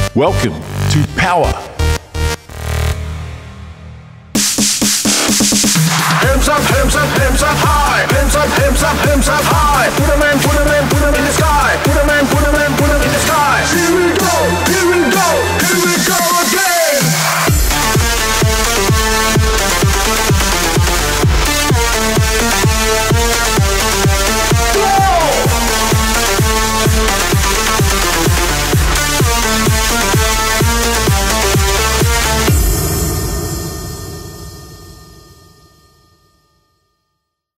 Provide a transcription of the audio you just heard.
Welcome to Power. Hands up, hands up, hands up high. Hands up,